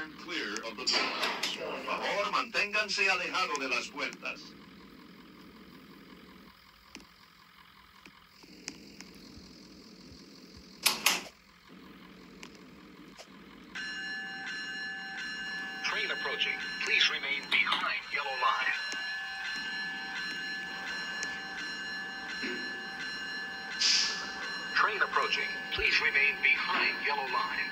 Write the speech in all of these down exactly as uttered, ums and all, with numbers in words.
stand clear of the doors. Por favor, manténganse alejado de las puertas. Train approaching. Please remain behind yellow line. Train approaching. Please remain behind yellow line.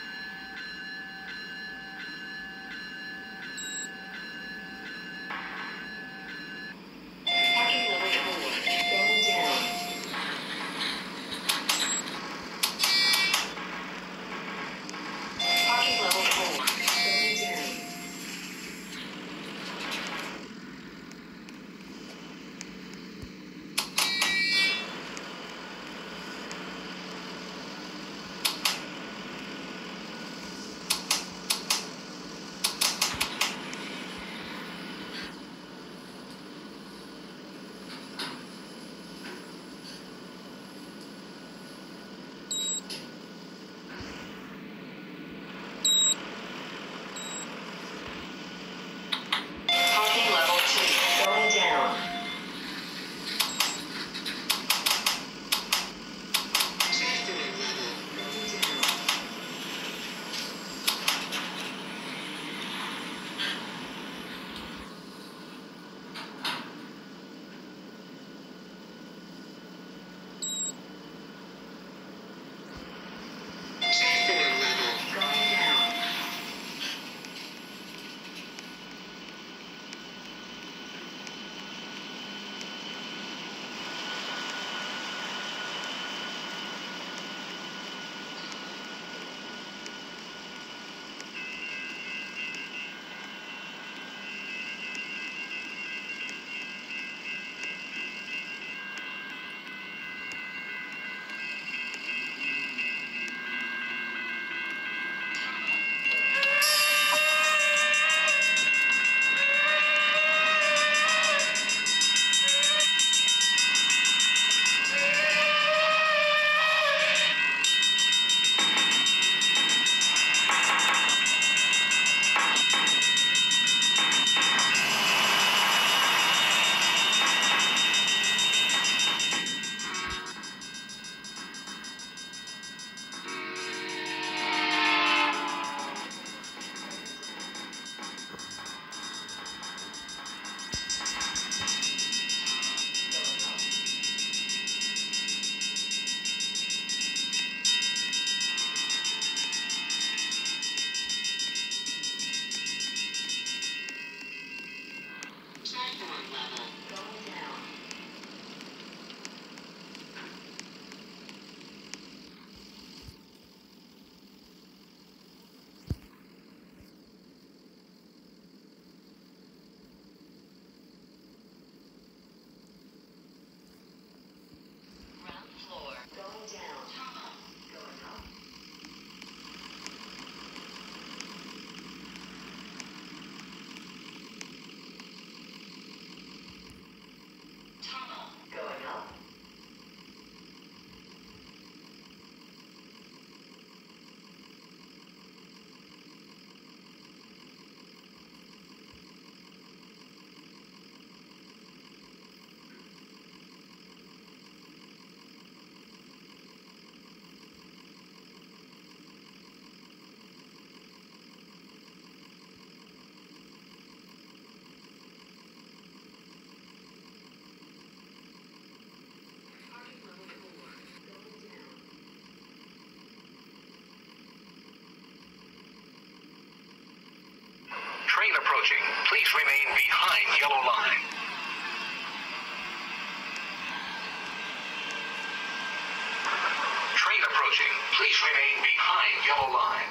Train approaching. Please remain behind yellow line. Train approaching. Please remain behind yellow line.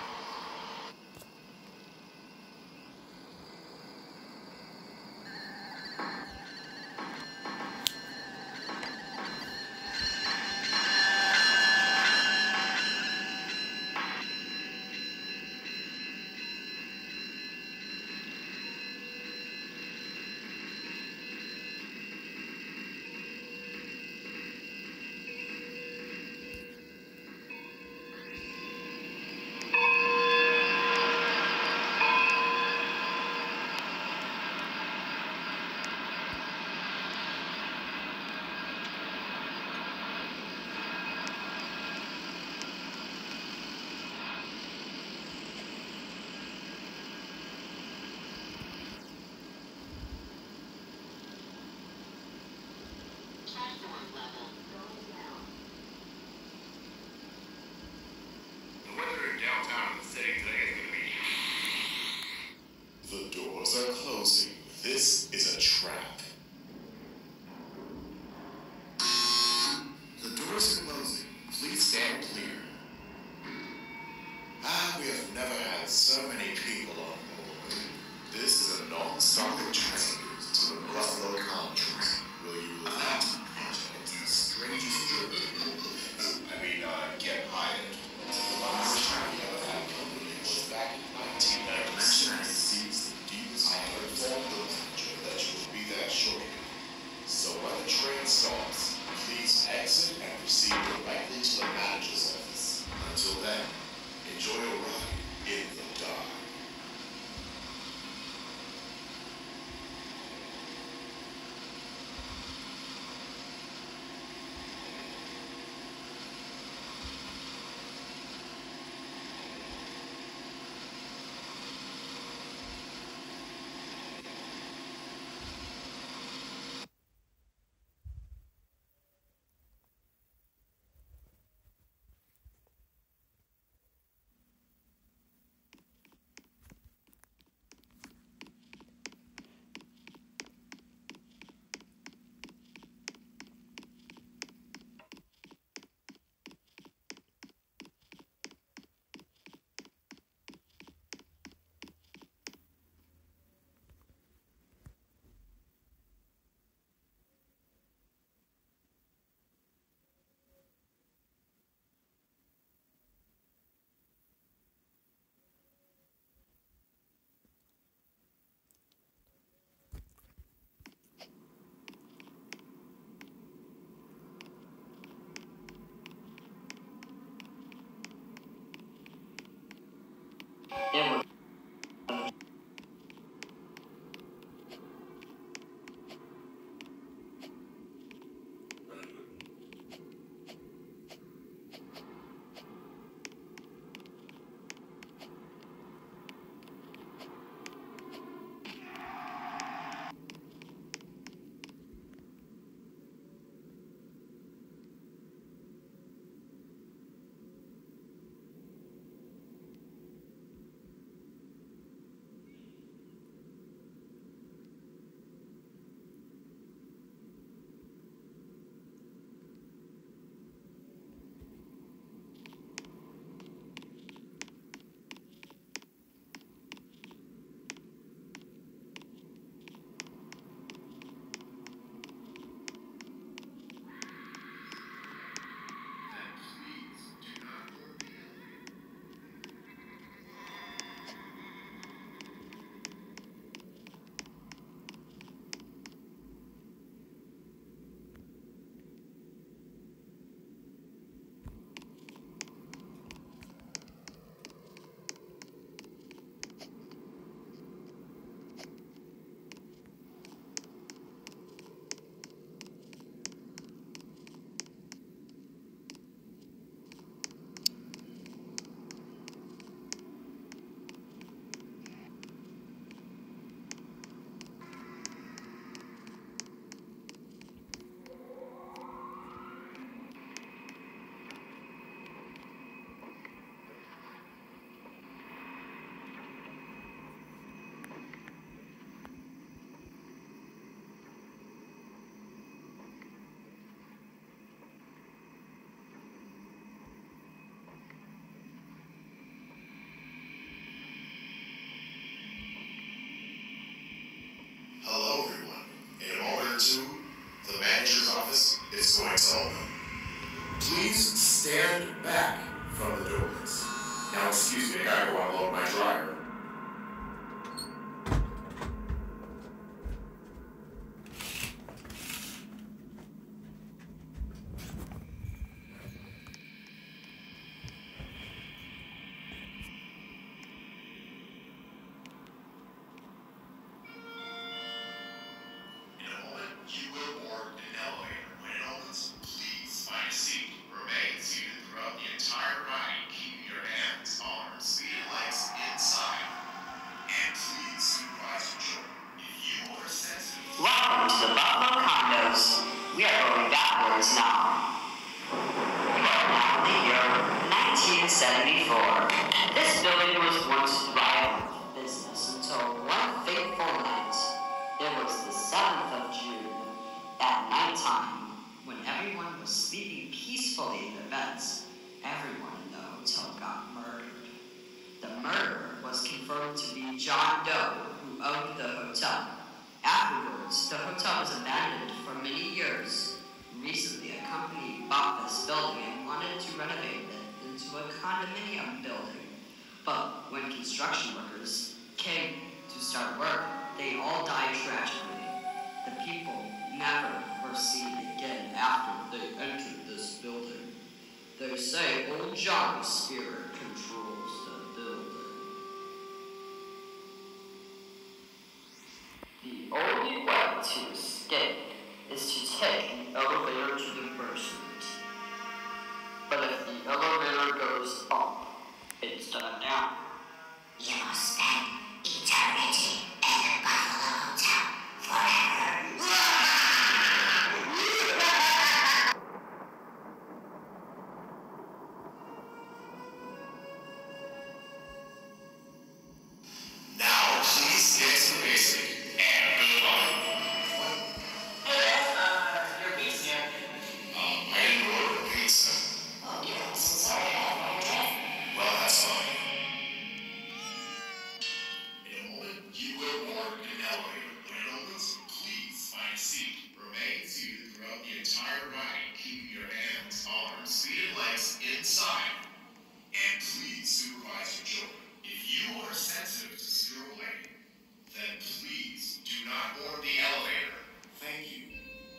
seldom. Please stand back from the doors. Now, excuse me, I gotta go unload my dryer. Welcome to the Buffalo Condos. We are going backwards now. You are now in the year nineteen seventy-four. This building was once thriving with business until one fateful night. It was the seventh of June, at nighttime, when everyone was sleeping peacefully in their beds. Everyone in the hotel got murdered. The murderer was confirmed to be John Doe, who owned the hotel. Afterwards, the hotel was abandoned for many years. Recently, a company bought this building and wanted to renovate it into a condominium building. But when construction workers came to start work, they all died tragically. The people never were seen again after they entered this building. They say old John's spirit controls the building. The only way to escape is to take the elevator to the basement. But if the elevator goes up instead of down, you will spend eternity in the Buffalo Hotel forever. Now, please get to the basic and move on. Um, I didn't order a pizza. Oh, yeah, sorry, I have my dress. Well, that's fine. In a moment, you will board an elevator. When it opens, please find a seat. Remain seated throughout the entire ride, keeping your hands, arms, feet, and legs inside. And please supervise your children. If you are sensitive to zero lighting, then please do not board the elevator. Thank you.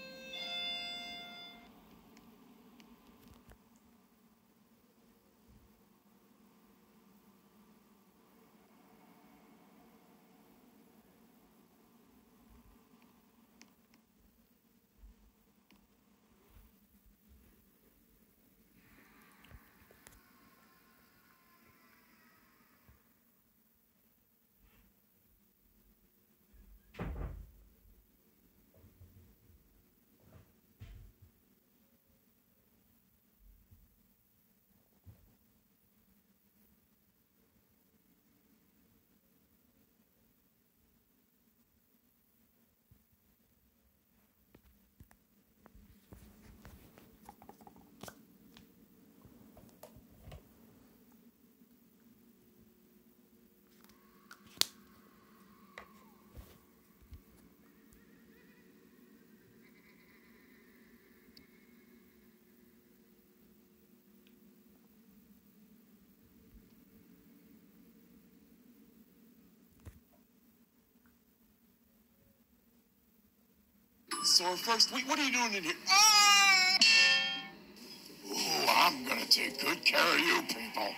So first, wait, what are you doing in here? Ah! Ooh, I'm gonna take good care of you people.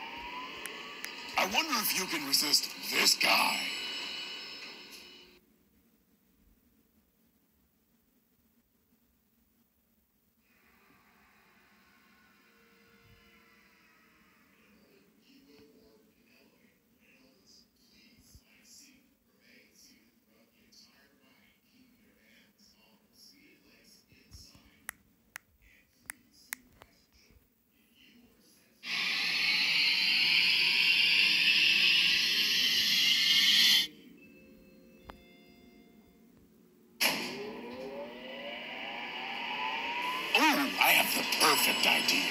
I wonder if you can resist this guy. Ooh, I have the perfect idea.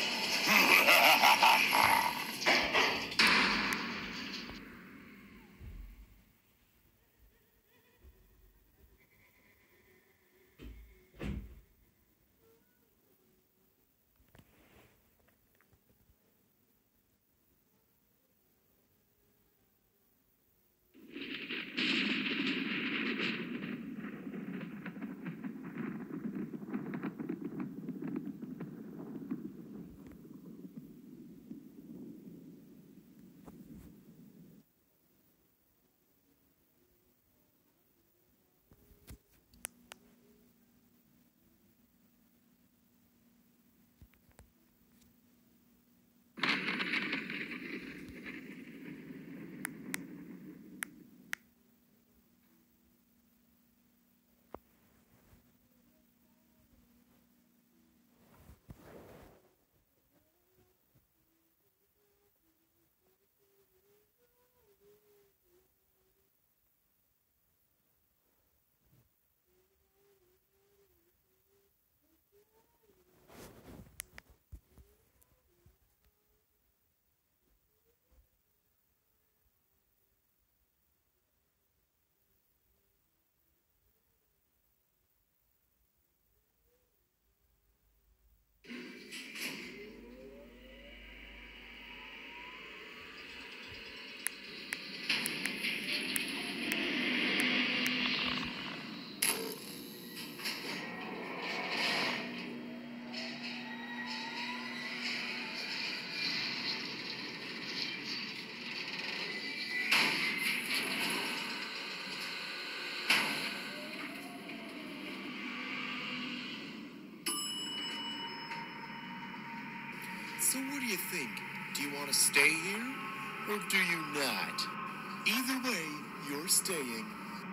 So what do you think? Do you want to stay here, or do you not? Either way, you're staying.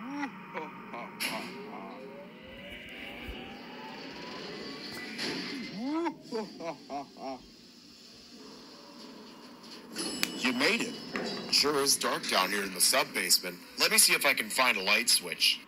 You made it. Sure is dark down here in the sub-basement. Let me see if I can find a light switch.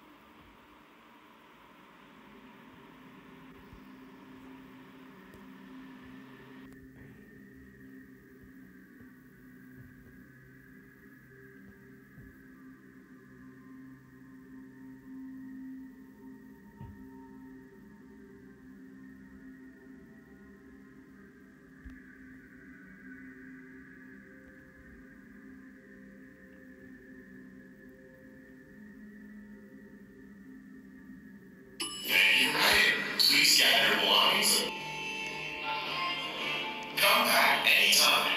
Please gather your belongings. Come back anytime.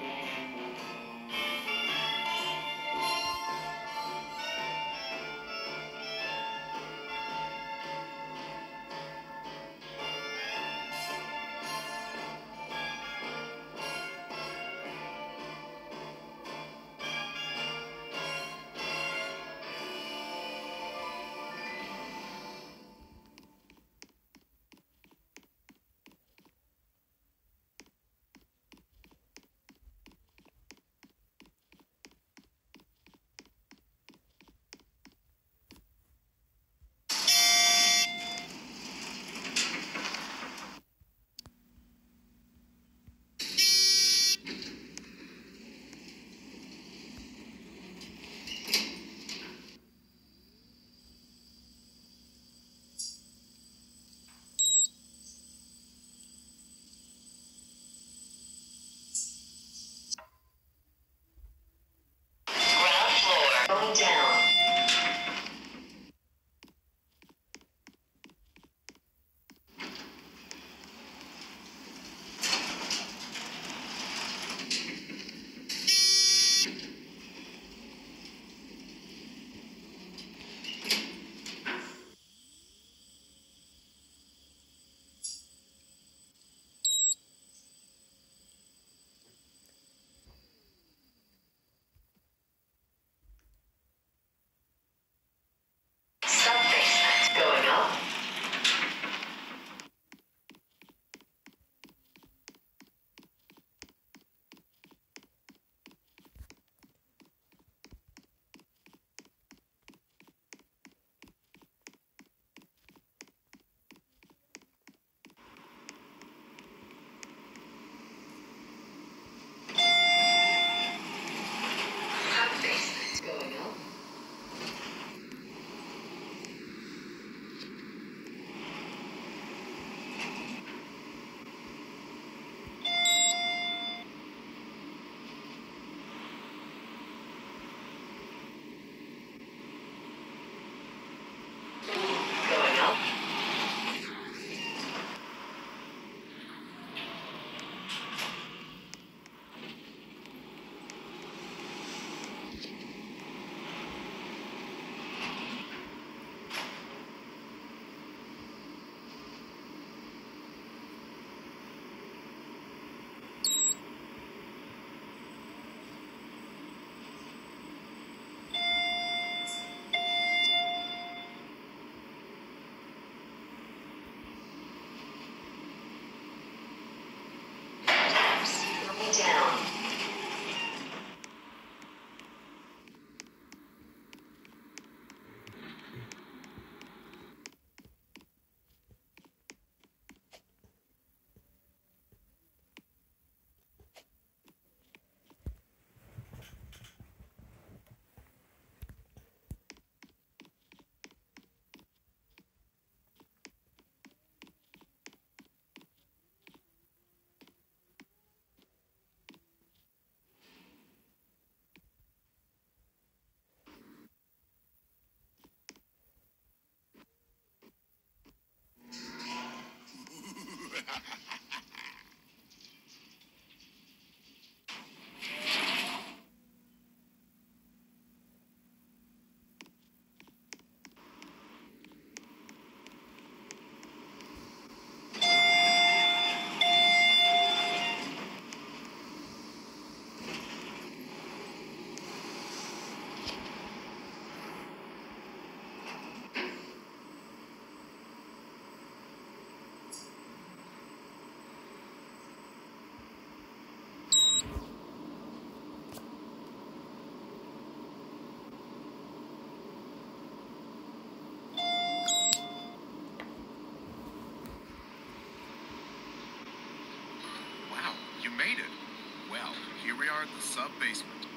Ground floor. Going down. Sub-basement. Going up. Sub-basement. Going up. Going up. Taps. Going down. made it. Well, here we are at the sub-basement.